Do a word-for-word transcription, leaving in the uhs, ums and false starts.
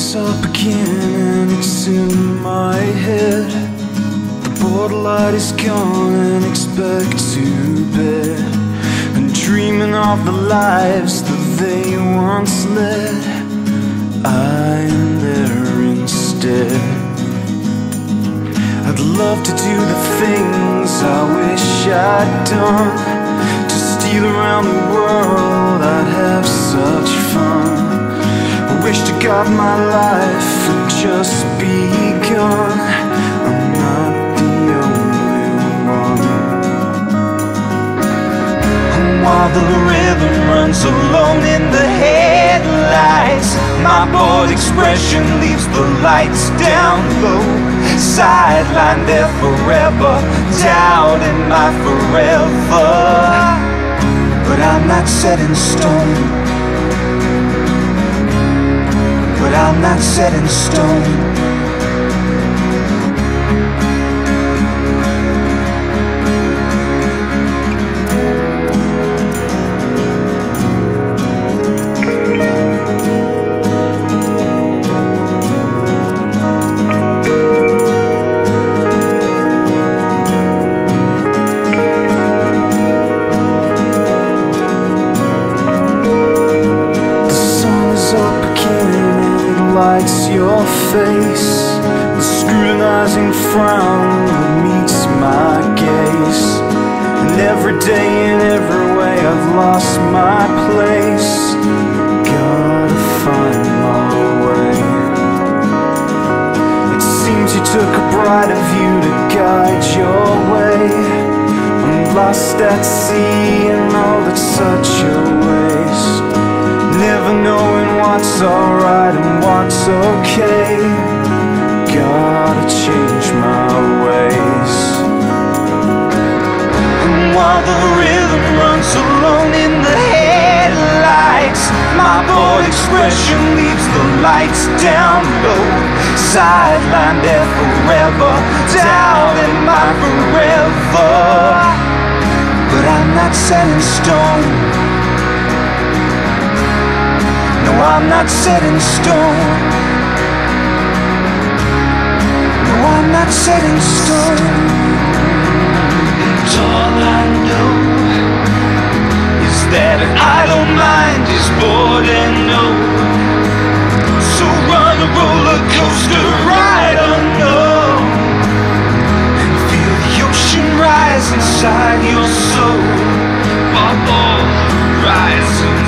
is up again and it's in my head. The border light is gone and expect to bed, and dreaming of the lives that they once led. I am there instead. I'd love to do the things I wish I'd done, to steal around the world, I'd have such fun. I wish to God my life had just begun. I'm not the only one. And while the rhythm runs alone in the headlights, my bored expression leaves the lights down low, sidelined there forever, doubting my forever. But I'm not set in stone. But I'm not set in stone. Lights your face, the scrutinizing frown that meets my gaze. And every day in every way I've lost my place. Gotta find my way. It seems you took a brighter view to guide your way. I'm lost at sea and all that's such a waste, never knowing what's alright and what's okay. Gotta change my ways. And while the rhythm runs alone in the headlights, my bored expression leaves the lights down low, sidelined there forever, down in my forever. But I'm not set in stone. No, I'm not set in stone. No, I'm not set in stone. And all I know is that an idle mind is bored and old. So run a roller coaster ride unknown, and feel the ocean rise inside your soul. Bubble rising.